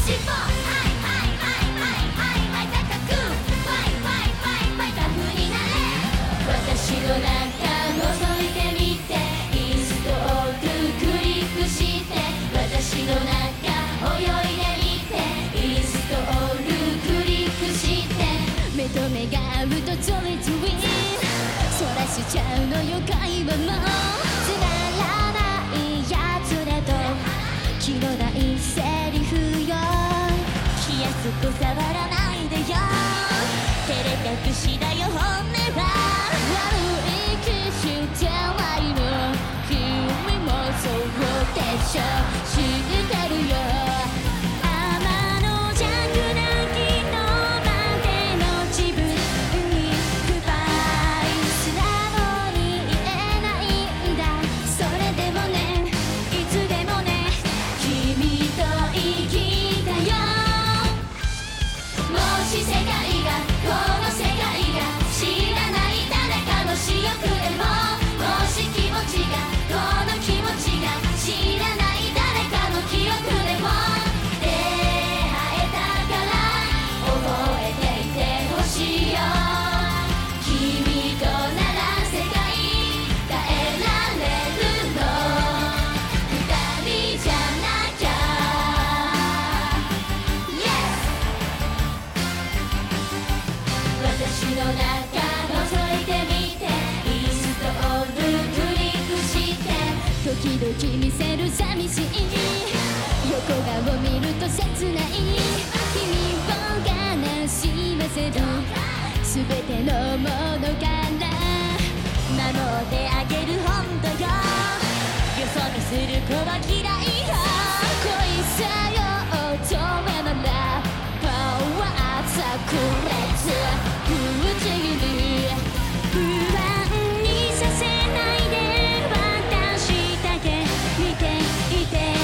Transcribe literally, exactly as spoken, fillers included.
尻尾はいはいはいはいはいはい高くワイワイワイワイタフになれ私の中覗いてみてインストールクリックして私の中泳いでみてインストールクリックして目と目が合うとゾリゾリそらしちゃうのよ会話もつまらないやつらと気のないセリフよ気安く触らないでよ照れ隠しだよ本音は悪い気してないの君もそうでしょ知ってるよ天の弱な昨日までの自分に不敗素直に言えないんだそれでもねいつでもね君と生きたよもし世界がこの世界が知らない誰かの視力でももし気持ちがこの気持ちが知らない誰かの記憶でも出会えたから覚えていてほしいよ君となら世界変えられるの二人じゃなきゃ Yes 私の中覗いてみてインストールクリックして時々見せる寂しい横顔見ると切ない君を悲しませる全てのものから守ってあげる本当よよそ見する子は嫌いよ恋さよ乙女ならパワー炸裂不思議に不安にさせないで私だけ見ていて